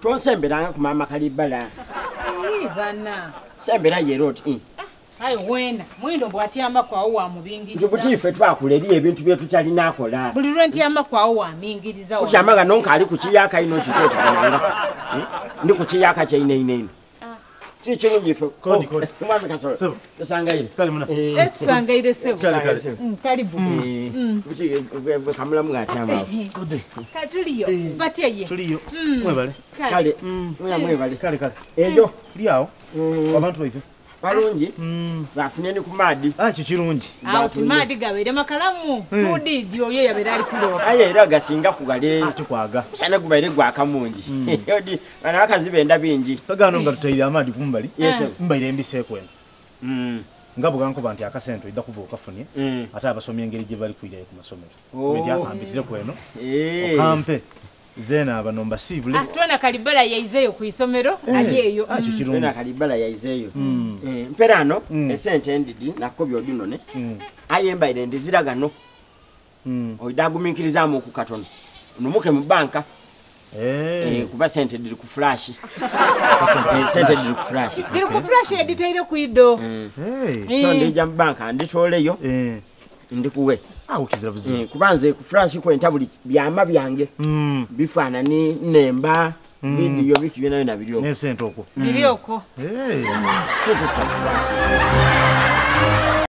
Tonsembera ku mama Kalibala. Bana. Sembera yeroti. Ayi wena, mwindo bwatiyamba kwawo wa mubingiriza. Njubutife twakuleri ebintu byetu tali nakola. Buli lwentiyamba kwawo wa mingiriza. Kutyamaga nonka ali ku kiyaka ino kitete kananga. Ndi ku kiyaka kya ine. Chicho njife. Kodi. Kumama kasoro. Sebo. Tusangaire. Kali muna. Tusangaire sebo. Karibu. Buchi kamula mugatamba. Kodi. Katuliyo. Bateye. Tuliyo. Mwebale. Kale. Mwebale. Kale. Ejo. Liawo. Abantu baife. Balungi. Bafunye ku madi. Kirungi. Ati madi gabere makalamu. Tudi dio ye yabere ali kulo. Aye era gasinga kugale. Tukwaga. Usana kubaire gwaka mungi. Yodi bana akazibenda bingi. Pagano nga tutayire amadi kumbali. Yes. Mbaire mbise kwenu. Ngabo ganko bantu akasento ida kubuka funye. Ate abasomye engeri gye bali kujja ku masomero. Kubenti akambitire kweno. Okampe. Zena abanomba sibule. Tuona Kalibala yaizeyo ku isomero ajeyo. Tuona Kalibala yaizeyo. Mperano Ssente ndidi nakobyo dinone. Ayemba ile ndiziragano. Oidaguminkiriza mu ku katono. Numuke mu banka. Kuba Ssente diri ku flash. Ssente diri ku flash. Diri ku flash editaire ku ido. So ndija mu banka nditoleyo. Ndikuwe. Ukizira buzi. Kubanze ku flash ko entabuli byama byange. Bifana ni nemba video bikibina na video. Ne Ssente okwo. Bilioko.